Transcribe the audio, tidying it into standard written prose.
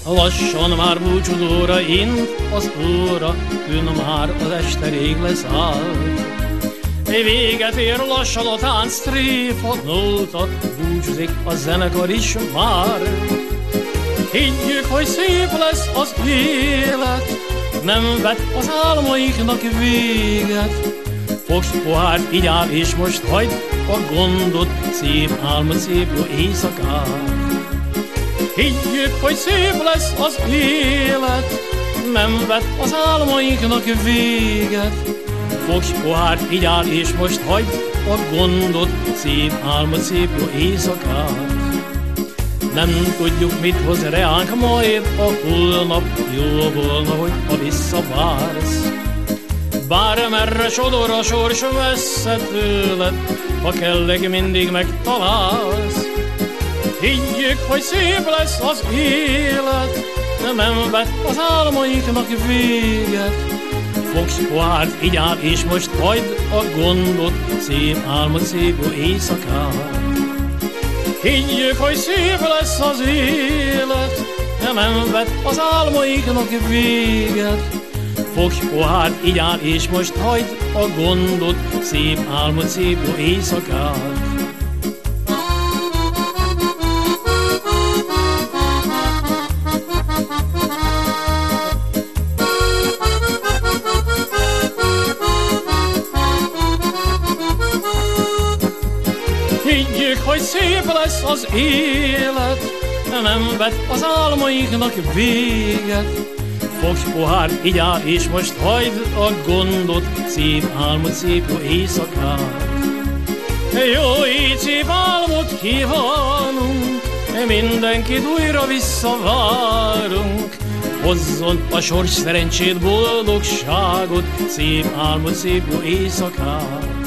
Lassan már búcsúzóra int az óra, tűn már az este rég leszállt. Véget ér lassan a tánc, tréfa, nóta, búcsúzik a zenekar is már. Higgyük, hogy szép lesz az élet, nem vet az álmainknak véget. Fogd pohárt, igyál és most hagyd a gondot, szép álmod, szép jó éjszakát. Higgyük, hogy szép lesz az élet, nem vet az álmainknak véget. Fogd pohárt, igyál és most hagyd a gondot, szép álmod, szép jó éjszakát. Nem tudjuk, mit hoz reánk majd a holnap, jó volna, hogy ha visszavársz. Bármerre sodor a sors messze tőled, ha kelleg mindig megtalálsz. Higgyük, hogy szép lesz az élet, nem vet az álmainknak véget. Fogd pohárt, igyál és most hagyd a gondot, szép álmod, szép jó éjszakát. Higgyük, hogy szép lesz az élet, nem vet az álmainknak véget. Fogd pohárt, igyál és most hagyd a gondot, szép álmod, szép jó éjszakát. Higgyük, hogy szép lesz az élet, nem vet az álmainknak véget. Fogd pohárt, igyál és most hagyd a gondot, szép álmod, szép jó éjszakát. Jó így szép álmot kívánunk, mindenkit újra visszavárunk. Hozzon a sors szerencsét, boldogságot, szép álmod, szép jó éjszakát.